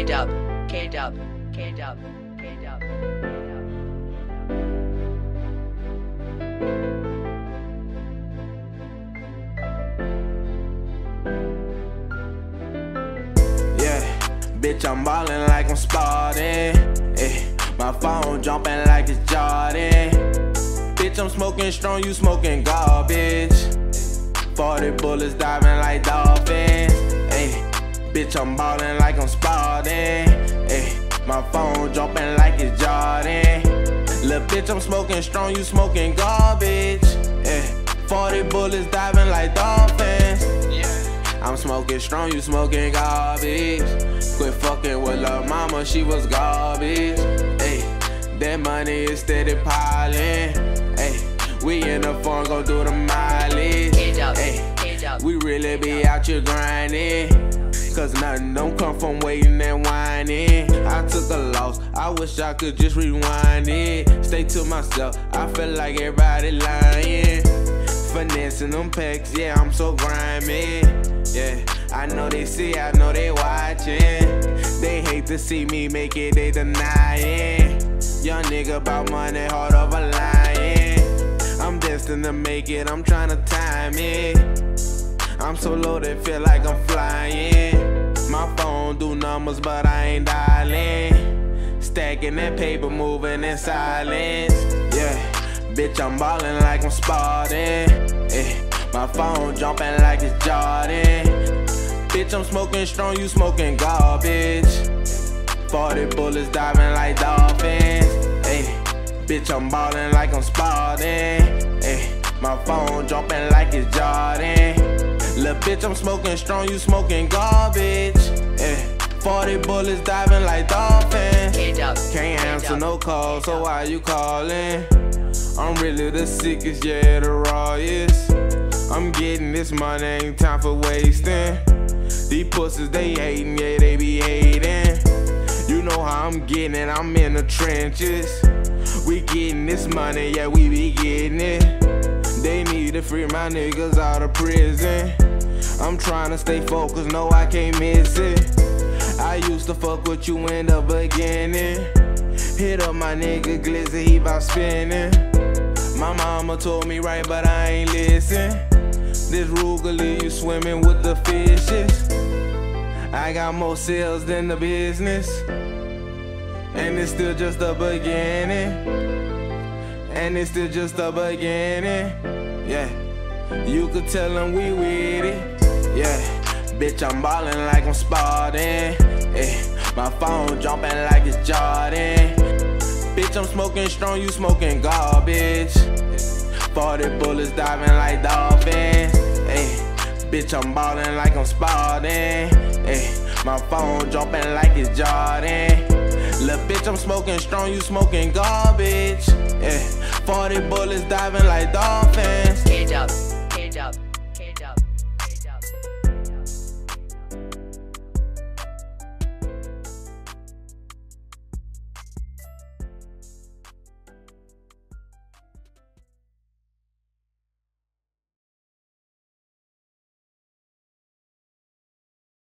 K-Dub, K-Dub, K-Dub, K-Dub. Bitch, I'm ballin' like I'm Spartan. My phone jumping like it's Jordan. Bitch, I'm smoking strong, you smoking garbage. 40 bullets diving like dolphins. Bitch, I'm ballin' like I'm Spartan. My phone jumping like it's Jordan. Lil' bitch, I'm smoking strong, you smoking garbage. 40 bullets diving like dolphins. I'm smoking strong, you smoking garbage. Quit fucking with lil' mama, she was garbage. That money is steady piling. We in the farm, gon' do the mileage. We really be out here grinding. Cause nothing don't come from waiting and whining. I took a loss, I wish I could just rewind it. Stay to myself, I feel like everybody lying. Finessing them packs, yeah, I'm so grimy. Yeah, I know they see, I know they watching. They hate to see me make it, they denying. Young nigga about money, heart of a lion. I'm destined to make it, I'm trying to time it. I'm so low they feel like I'm flying. My phone do numbers but I ain't dialing. Stacking that paper, moving in silence. Yeah, bitch, I'm ballin' like I'm Spartan. My phone jumping like it's Jordan. Bitch, I'm smoking strong, you smoking garbage. 40 bullets diving like dolphins. Bitch, I'm ballin' like I'm Spartan. My phone jumping like it's Jordan. Lil' bitch, I'm smoking strong, you smoking garbage. 40 bullets diving like dolphins. Can't answer no calls, so why you calling? I'm really the sickest, yeah, the rawest. I'm getting this money, ain't time for wasting. These pussies, they hating, yeah, they be hating. You know how I'm getting it, I'm in the trenches. We getting this money, yeah, we be getting it. They need to free my niggas out of prison. I'm trying to stay focused, no, I can't miss it. I used to fuck with you in the beginning. Hit up my nigga Glizzy, he bout spinning. My mama told me right, but I ain't listen. This Ruger leave you swimming with the fishes. I got more sales than the business. And it's still just the beginning. And it's still just the beginning. Yeah, you could tell them we with it. Yeah, bitch, I'm ballin' like I'm Spartan. My phone jumping like it's Jordan. Bitch, I'm smoking strong, you smoking garbage. 40 bullets diving like dolphins. Bitch, I'm ballin' like I'm Spartan. My phone jumping like it's Jordan. Lil' bitch, I'm smoking strong, you smoking garbage. 40 bullets diving like dolphins. K-Dub.